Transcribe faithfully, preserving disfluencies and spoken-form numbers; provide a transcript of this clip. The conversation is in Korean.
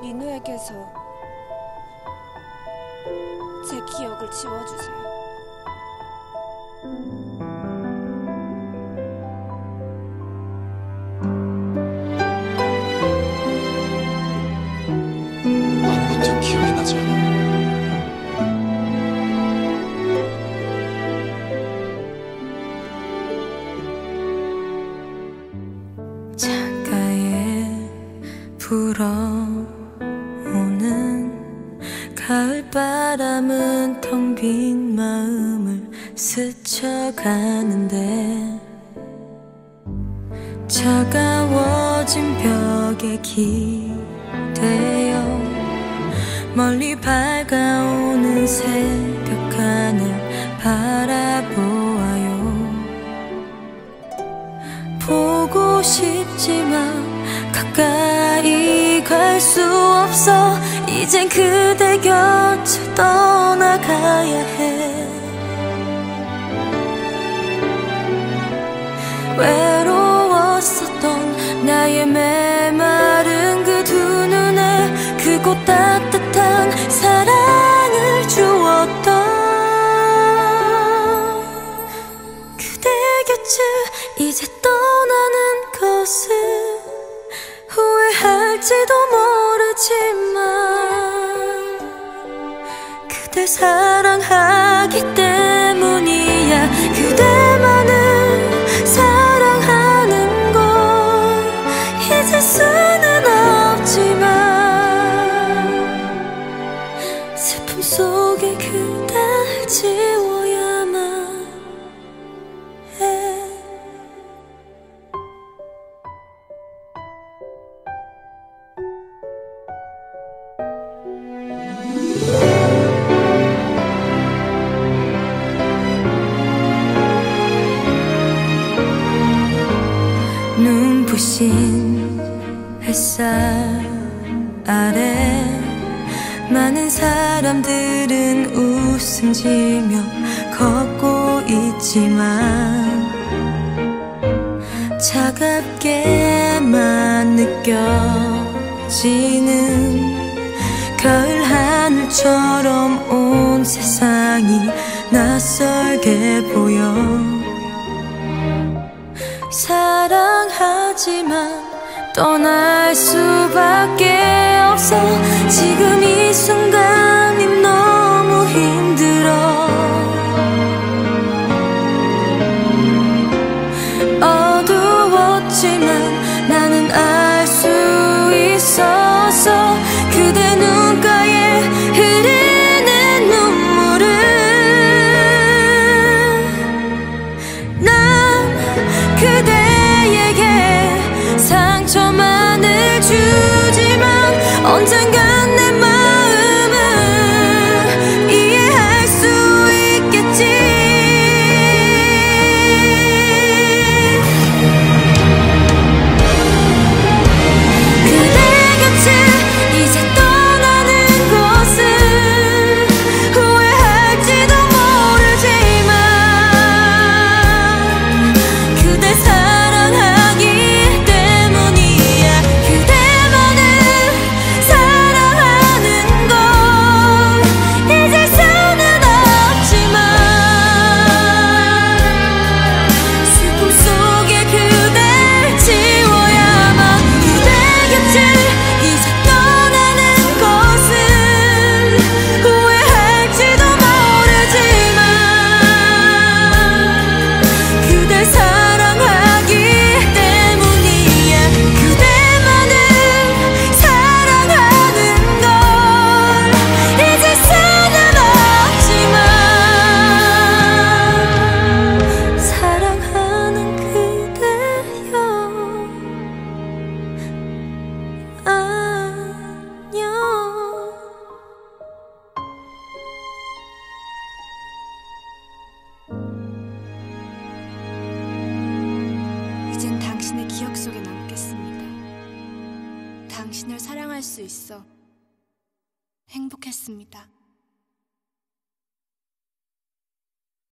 민우에게서 제 기억을 지워주세요. 아무것도 기억이 나지 않아. 창가에 불어오는 가을바람은 텅 빈 마음을 스쳐가는데 차가워진 벽에 기대어 멀리 밝아오는 새벽 하늘 바라보아요. 보고 싶지만 가까이 갈 수 없어. 이젠 그대 곁을 떠나가야 해. 외로웠었던 나의 메마른 그 두 눈에 크고 따뜻한 사랑을 주었던 그대 곁을 이제 떠나는 것을 후회할지도 모르지만 그댈 사랑하기 때문이야. 그대만을 사랑하는 걸 잊을 수는 없지만 슬픔 속에 그댈 지워야만 해. 눈부신 햇살 아래 많은 사람들은 웃음 지며 걷고 있지만 차갑게만 느껴지는 가을 하늘처럼 온 세상이 낯설게 보여. 사랑하지만 떠날 수밖에 없어. 지금 이 순간이 너무 힘들어. 어두웠지만 나는 알 수 있었어. 그대 눈가에 흐르는 눈물을 난 그대에게 상처만을 주지만 언젠간 내 마음을 이해할 수 있겠지. 그대 곁을 이제 떠나는 것을 후회할지도 모르지만 그대 사랑하기 때문이야. 그대만을 사랑하는 걸 잊을 수는 없지만 슬픔 속에 그댈 지워야만. 그대 곁을 이제 떠나는 것을 후회할지도 모르지만 그댈 사랑하기 때문이야. 그대만을 사랑하는 걸 잊을 수는 없지만 사랑하는 그대여 안녕. 이젠 당신의 기억 속에 남겠습니다. 당신을 사랑할 수 있어 행복했습니다.